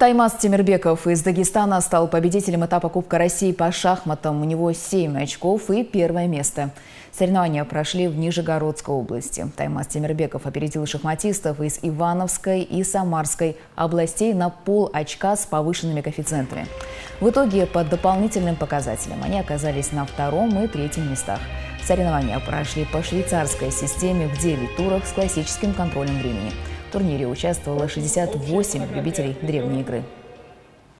Таймас Темирбеков из Дагестана стал победителем этапа Кубка России по шахматам. У него 7 очков и первое место. Соревнования прошли в Нижегородской области. Таймас Темирбеков опередил шахматистов из Ивановской и Самарской областей на пол-очка с повышенными коэффициентами. В итоге по дополнительным показателям они оказались на 2-м и 3-м местах. Соревнования прошли по швейцарской системе в 9 турах с классическим контролем времени. В турнире участвовало 68 любителей древней игры.